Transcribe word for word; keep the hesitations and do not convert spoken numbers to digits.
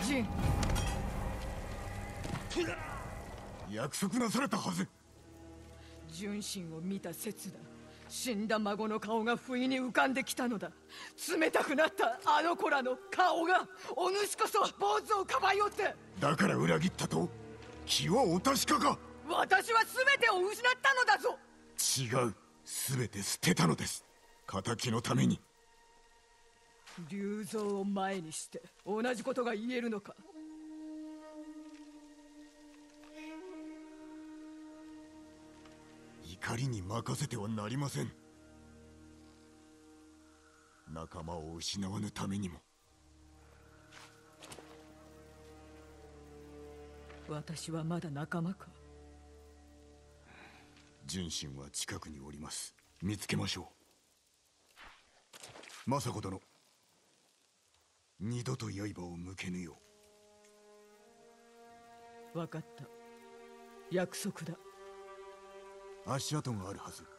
心。 約束なされたはず。 純真を見た刹那、死んだ孫の顔が不意に浮かんできたのだ。冷たくなったあの子らの顔が、お主こそ坊主をかばいおって。 だから裏切ったと？気はお確かか？ 私は全てを失ったのだぞ。 違う、全て捨てたのです。仇のために。 龍蔵を前にして同じことが言えるのか。 怒りに任せてはなりません。仲間を失わぬためにも。 私はまだ仲間か。 純真は近くにおります。見つけましょう。政子殿、二度と刃を向けぬよう。分かった。約束だ。 足跡があるはず。